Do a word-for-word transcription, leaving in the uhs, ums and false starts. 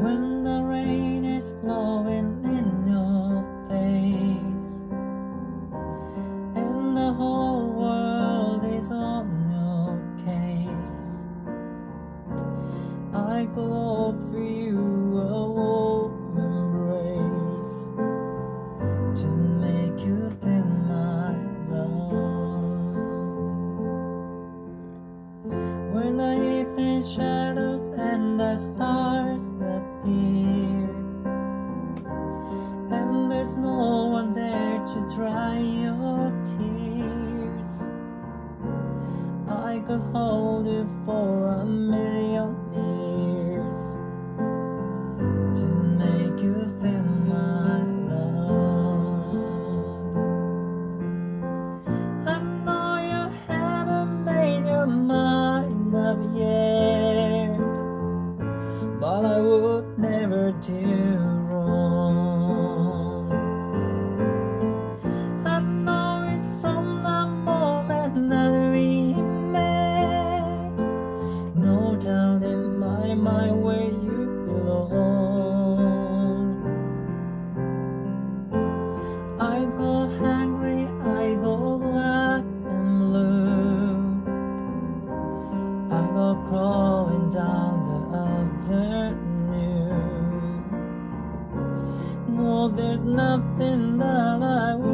when the rain is blowing in your face and the whole world is on your case. I could offer you a warm embrace to make you feel my love. When the evening shadows and the stars appear and there's no one there to dry your tears, I could hold you for a million years to make you feel my love. I know you haven't made your mind up yet, but I would never do wrong. I know it from the moment that we met. No doubt in my mind where you belong. I go hungry, I go black and blue, I go crawling down the avenue. No, there's nothing that I would